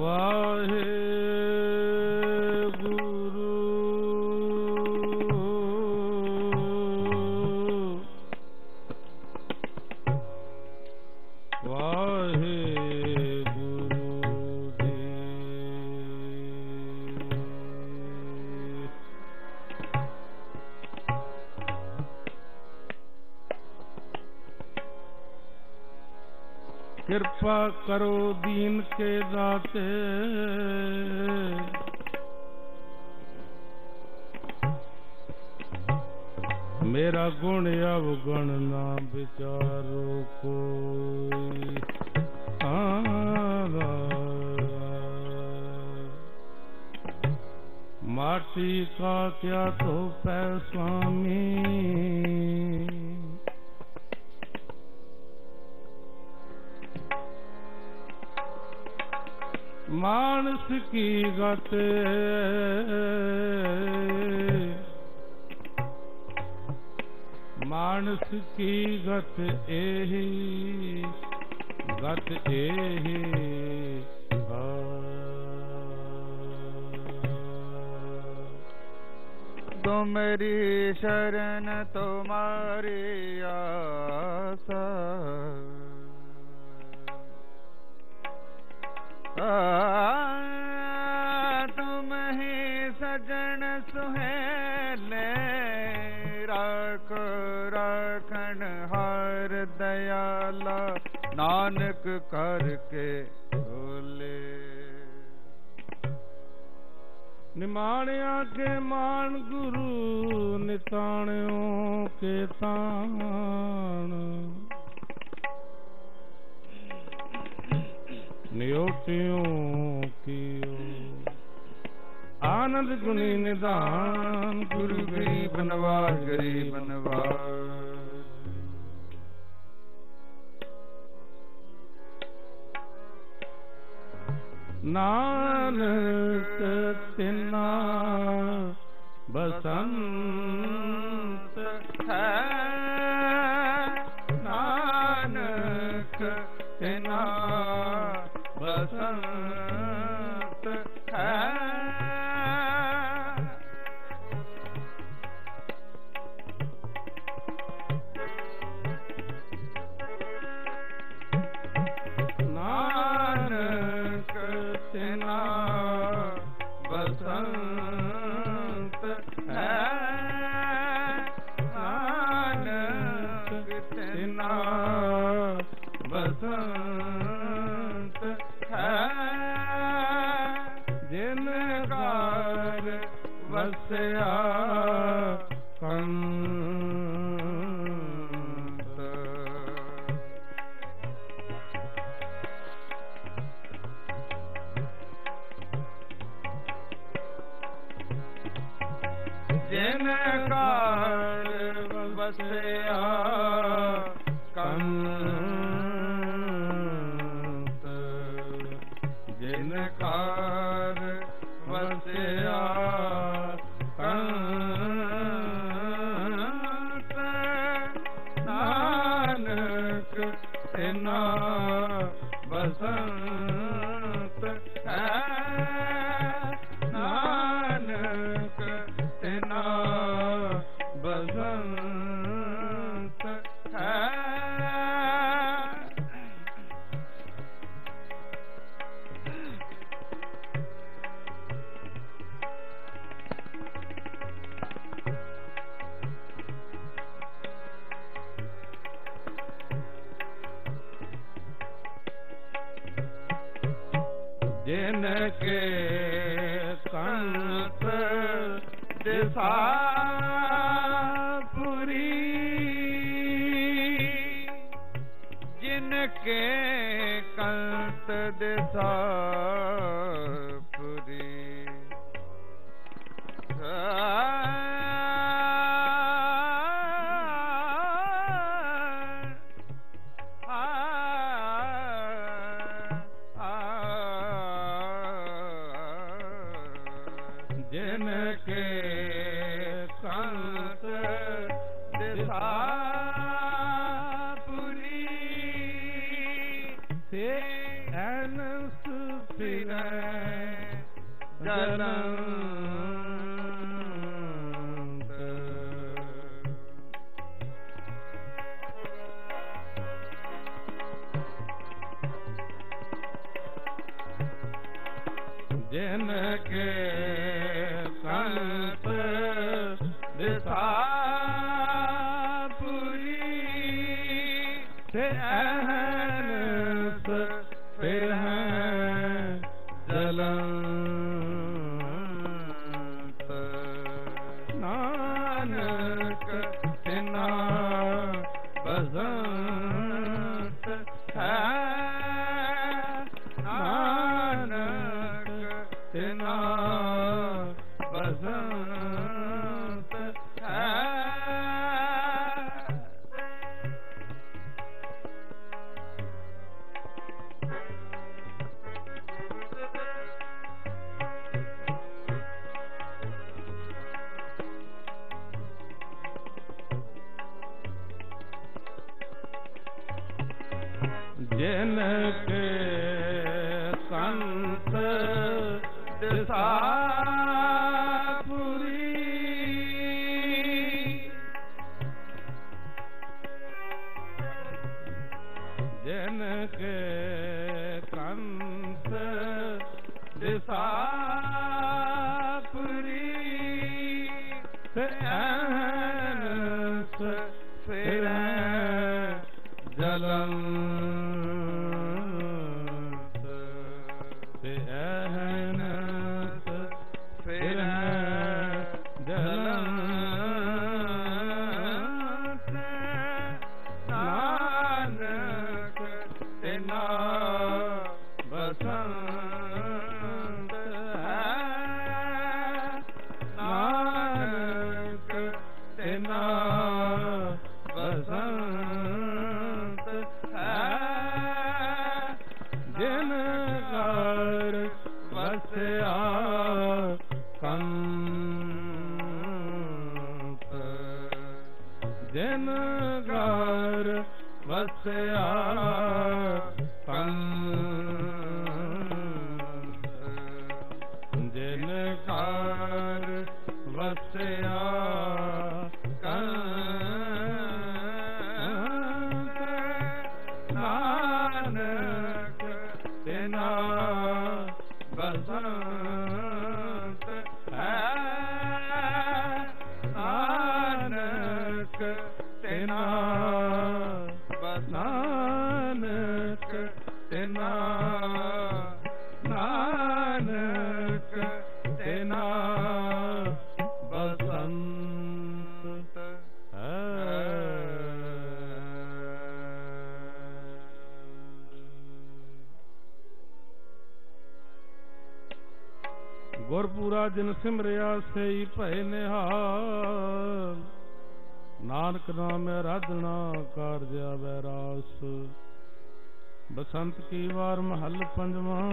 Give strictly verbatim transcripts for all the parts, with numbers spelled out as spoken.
कृपा करो दीन के दाते, मेरा गुण अवगुण ना विचारो कोई। माटी का क्या तो पै स्वामी, मानस की गत मानस की गत एही गत एही तुमरी शरण तुम्हारी आसा, तुम ही सजन सुहेले, राख राखन हार दयाला, नानक करके बोले। निमाणिया के मान गुरु, निताणियों के ताण, नियोटियों की आनंद गुनी निदान, गुरु गरीब नवाज गरीब नवाज। नानक तिना बसंत है, नानक तिना बसंत है। नानक तिना बसंत है, नानक तिना बसंत है। जिनकार वस्या कंत, जिनकार वस्या कंत, जिनकार वस्या कंत, नानक तिना बसंत है, नानक तिना बसंत है। जिनके कंत दिशा पुरी, जिनके कंत दिशा पुरी, जिनके कंत दिशा पुरी, से एन ਫਿਰੈ ਜਲੰਤ ਜਿਨ ਕੇ ਸੰਤ ਦਿਸਾ ਪੁਰੀ ਤੇ ਅਹਨਸ ਫਿਰ ਹੈ ਜਲੰਤ ਨਾਨਕ ਤਿਨਾ ਬਸੰਤ ਹੈ ਤਿਨਾ ਬਸੰਤ ਹੈ ਜਿਨ ਕੇ ਸੰਤ ਦਿਸਾ ਪੁਰੀ ਜਿਨ ਕੇ ਕੰਤ ਦਿਸਾ ਪੁਰੀ ਤੇ ਅਹਨਸ ਫਿਰ ਜਲੰਤ ਤੇ ਅਹਨਸ ਫਿਰ ਜਲੰਤ ਨਾਨਕ ਤਿਨਾ ਬਸੰਤ ਹੈ ਨਾਨਕ ਤਿਨਾ ਬਸੰਤ ਹੈ ਜਿਨ ਘਰ ਵਸਿਆ ਕੰਤ ਜਿਨ ਘਰ ਵਸਿਆ ਕੰਤ ਜਿਨ ਘਰ ਵਸਿਆ ਕੰਤ ਨਾਨਕ ਤਿਨਾ ਬਸੰਤ ਹੈ ਨਾਨਕ ਤਿਨਾ ਨਾਨਕ ਤਿਨਾ ਨਾਨਕ ਤਿਨਾ ਬਸੰਤ ਹੈ। ਗੁਰਪੂਰਾ ਜਿਨ ਸਿਮਰਿਆ ਸਈ ਭਏ ਨਿਹਾਲ ਨਾਨਕ ਨਾਮੈ ਰਾਧਣਾ ਕਾਰਜ ਆਵੈ ਰਾਸ ਬਸੰਤ ਕੀ ਵਾਰ ਮਹੱਲ ਪੰਜਵਾਂ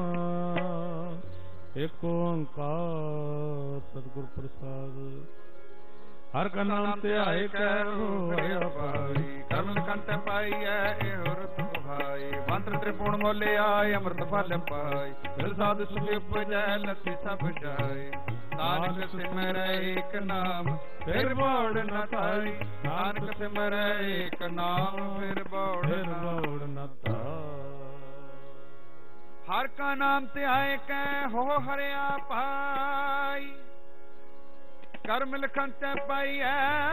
ਏਕ ਓੰਕਾਰ ਸਤਿਗੁਰ ਪ੍ਰਸਾਦ ਹਰ ਕਾ ਨਾਮ ਧਿਆਏ ਕੈ ਹੋਇਆ ਪਾਈ ਕਰਮ ਕੰਟ ਪਾਈਐ ਇਹ ਰਤ ਭਾਈ ਮੰਤਰ ਤ੍ਰਿਪੁਣ ਮੋਲੇ ਆਏ ਅੰਮ੍ਰਿਤ ਫਲ ਪਾਈ ਦਿਲ ਸਾਧ ਸੁਖ ਉਪਜੈ ਲਖੀ ਸਭ ਜਾਏ ਨਾਨਕ ਸਿਮਰੈ ਏਕ ਨਾਮ ਫਿਰ ਬੋੜ ਨ ਪਾਈ ਨਾਨਕ ਸਿਮਰੈ ਏਕ ਨਾਮ ਫਿਰ ਬੋੜ ਬੋੜ ਨ ਹਰ ਕਾ ਨਾਮ ਧਿਆਏ ਕੈ ਹੋ ਹਰਿਆ ਪਾਈ ਕਰਮ ਲਿਖਣ ਤੇ ਪਾਈਐ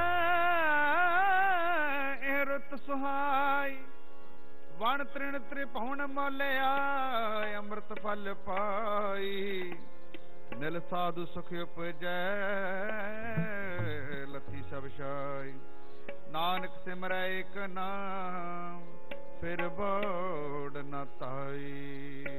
ਇਹ ਰੁੱਤ ਸੁਹਾਈ ਵਣ ਤ੍ਰਿਣ ਤ੍ਰਿਭੁਵਨ ਮੋਲਿਆ ਅੰਮ੍ਰਿਤ ਫਲ ਪਾਈ ਨਿਲ ਸਾਧੂ ਸੁਖ ਉਪਜੈ ਲੱਥੀ ਸਭ ਛਾਈ ਨਾਨਕ ਸਿਮਰੈ ਏਕ ਨਾਮ ਫਿਰ ਬੋੜ ਨ ਤਾਈ।